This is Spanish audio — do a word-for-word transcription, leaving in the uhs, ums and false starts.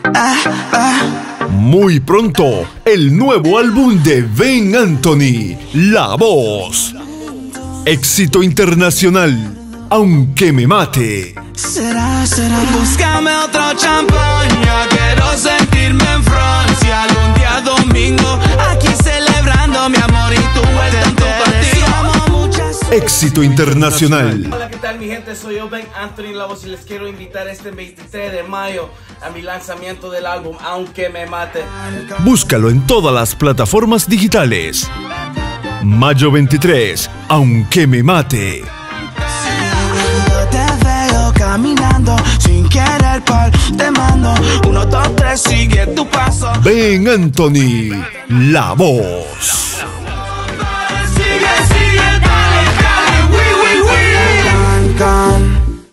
Muy pronto, el nuevo álbum de Ben Anthony, La Voz. Éxito internacional, Aunque me mate. Será, será. Búscame otro champaña, quiero sentirme en Francia. Algún día domingo, aquí celebrando mi amor y tu vuelta en tu partido. Éxito internacional. Hola, ¿qué tal mi gente? Soy yo, Ben Anthony La Voz, y les quiero invitar este veintitrés de mayo a mi lanzamiento del álbum Aunque me mate. Búscalo en todas las plataformas digitales. Mayo veintitrés, Aunque me mate. Te veo caminando sin querer, par te mando. Uno, dos, tres, sigue tu paso. Ben Anthony, La Voz. Sigue, sigue, dale, dale, oui, oui, oui.